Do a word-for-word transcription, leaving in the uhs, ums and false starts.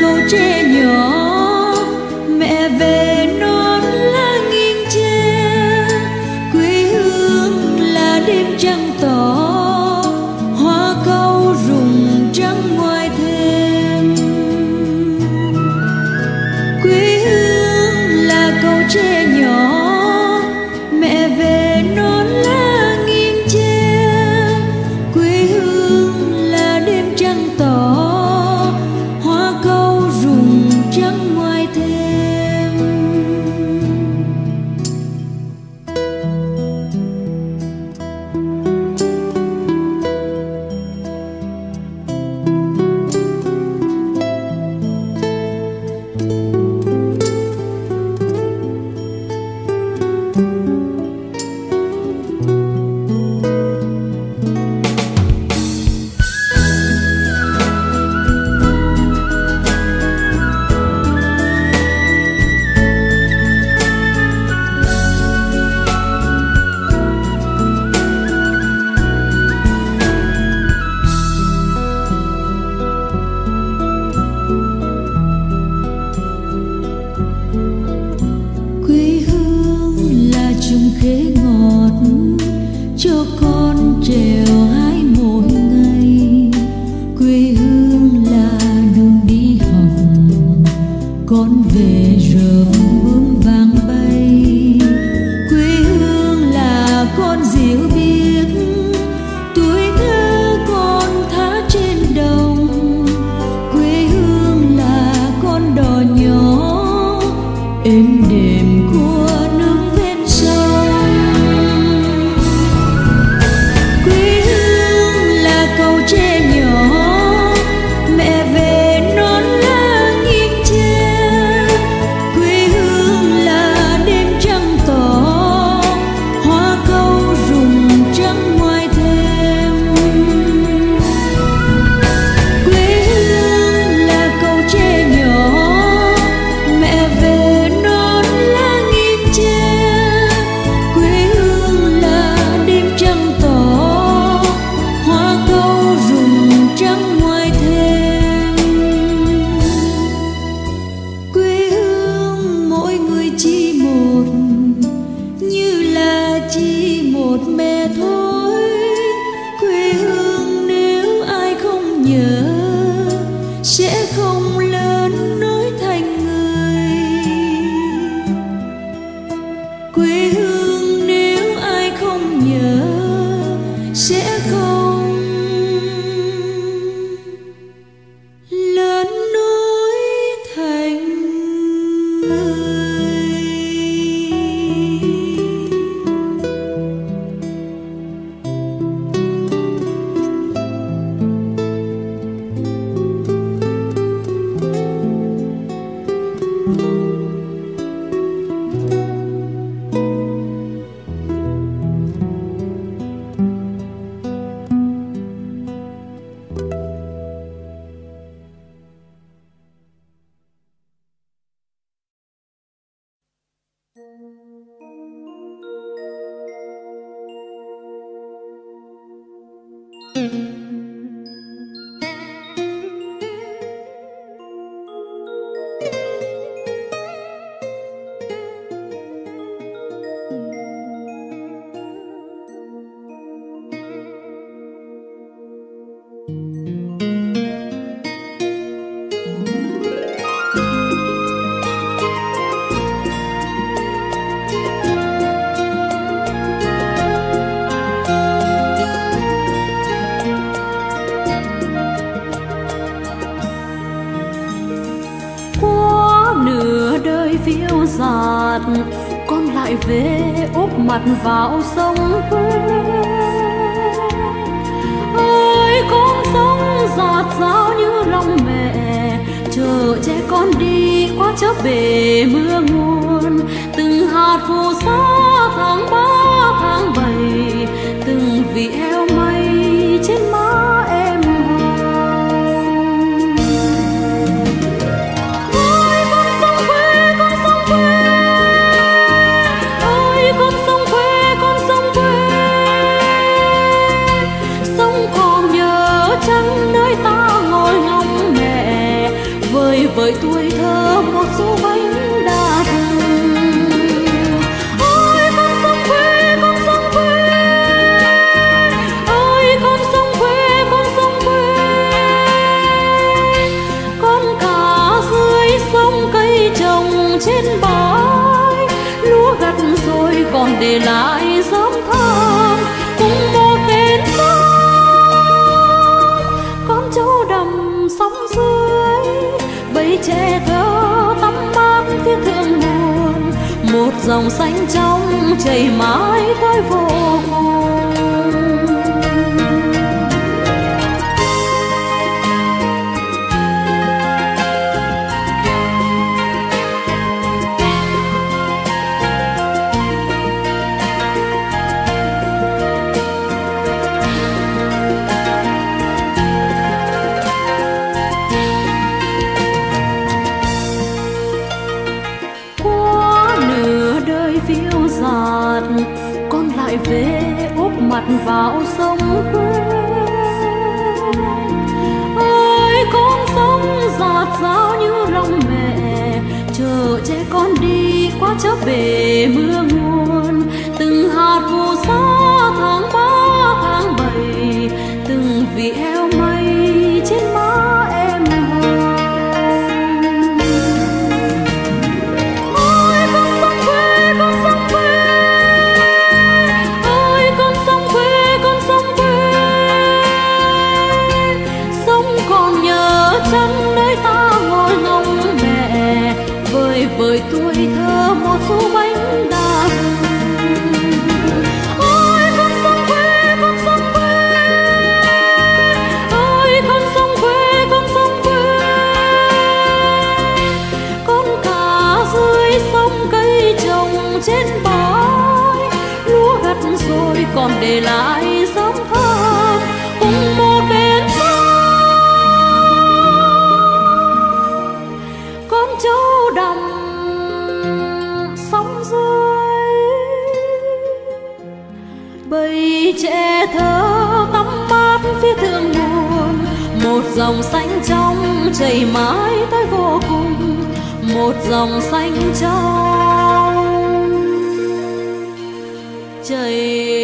câu tre nhỏ, mẹ về non lá nghiêng tre. Quê hương là đêm trăng tỏ, hoa cau rụng trắng ngoài thềm. Quê hương là câu tre nhỏ, mẹ về non lá nghiêng tre. Quê hương là đêm trăng tỏ, hoa cau rụng trắng ngoài thềm. Quê hương là chùm khế ngọt cho con trèo hái mỗi ngày. Quê hương là đường đi học, con về rợp bướm vàng bay. Quê hương là con diều biếc, tuổi thơ con thả trên đồng. Quê hương là con đò nhỏ êm đềm của nước ven sông. Quê hương là câu tre nhỏ, mẹ về non lá nghiêng tre. Quê hương là đêm trăng tỏ, hoa cau rụng trắng ngoài thềm. Quê hương là câu tre nhỏ, mẹ về non lá nghiêng tre. Quê hương là đêm trăng tỏ, hoa cau rụng trắng ngoài thềm. Quê hương mỗi người chỉ một, như là chỉ một mẹ thôi. Quê hương nếu ai không nhớ, sẽ không lớn nổi thành người. Quê hương nếu ai không nhớ, sẽ không lớn nổi thành người. phiêu dạt, con lại về úp mặt vào sông quê. Ơi con sông dạt dào như lòng mẹ, chờ che con đi qua chớp bể mưa nguồn. Từng hạt phù sa tháng ba tháng bảy, từng vị eo mây trên má em hồng. Ơi con sông quê, con sông quê, ơi con sông quê, con sông quê. Sông còn nhớ chân nơi ta ngồi ngóng mẹ, vơi vợi tuổi thơ một số bánh đa tình. Ôi con sông quê, con sông quê, ôi con sông quê, con sông quê, con cá dưới sông cây trồng trên bãi, lúa gặt rồi còn để lại dấu thơm cùng một tên sông. Con trâu đầm sóng dưới bầy trẻ thơ tắm mát phía thượng nguồn, một dòng xanh trong chảy mãi tới vô cùng. Phiêu dạt con lại về úp mặt vào sông quê. Ôi con sông dạt dào như lòng mẹ, chờ trẻ con đi qua chớp bể mưa nguồn. Từng hạt phù sa tháng ba tháng bảy, từng vị eo mây trên má em hồng. Trong nơi ta ngồi ngóng mẹ, vơi vợi tuổi thơ một số bánh đa tình. Ôi con sông quê, con sông quê, ôi con sông quê, con sông quê, con cá dưới sông cây trồng trên bãi, lúa gặt rồi còn để lại dấu thơm cùng một bên sông. Châu đầm sóng dưới bầy trẻ thơ tắm mát phía thượng nguồn, một dòng xanh trong chảy mãi tới vô cùng, một dòng xanh trong chảy